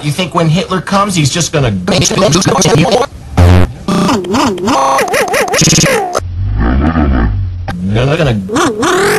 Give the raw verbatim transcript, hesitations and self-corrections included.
You think when Hitler comes, he's just gonna... They're gonna...